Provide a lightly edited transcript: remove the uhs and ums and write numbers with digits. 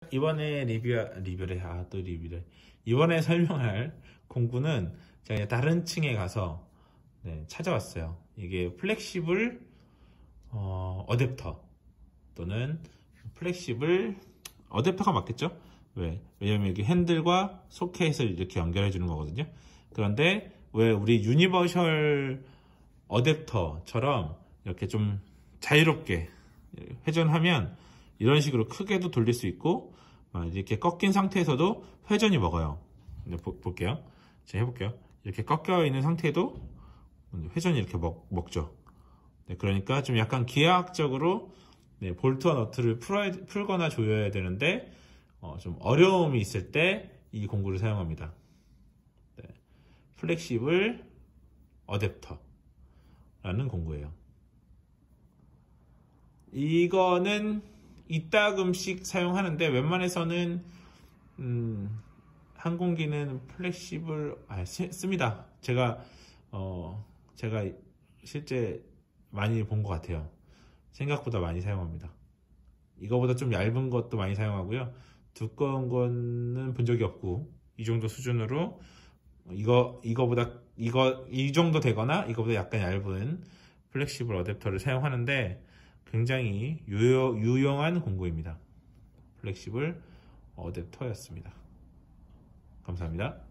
이번에 이번에 설명할 공구는 제가 다른 층에 가서 찾아왔어요. 이게 플렉시블 어댑터 또는 플렉시블 어댑터가 맞겠죠? 왜냐면 이게 핸들과 소켓을 이렇게 연결해 주는 거거든요. 그런데 왜 우리 유니버셜 어댑터처럼 이렇게 좀 자유롭게 회전하면 이런 식으로 크게도 돌릴 수 있고 이렇게 꺾인 상태에서도 회전이 먹어요. 볼게요. 제가 해볼게요. 이렇게 꺾여 있는 상태에도 회전이 이렇게 먹죠. 그러니까 좀 약간 기하학적으로 볼트와 너트를 풀거나 조여야 되는데 좀 어려움이 있을 때 이 공구를 사용합니다. 플렉시블 어댑터라는 공구예요. 이거는 이따금씩 사용하는데 웬만해서는 항공기는 플렉시블 씁니다. 제가 실제 많이 본 것 같아요. 생각보다 많이 사용합니다. 이거보다 좀 얇은 것도 많이 사용하고요. 두꺼운 거는 본 적이 없고 이 정도 수준으로 이 정도 되거나 이거보다 약간 얇은 플렉시블 어댑터를 사용하는데 굉장히 유용한 공구입니다. 플렉시블 어댑터였습니다. 감사합니다.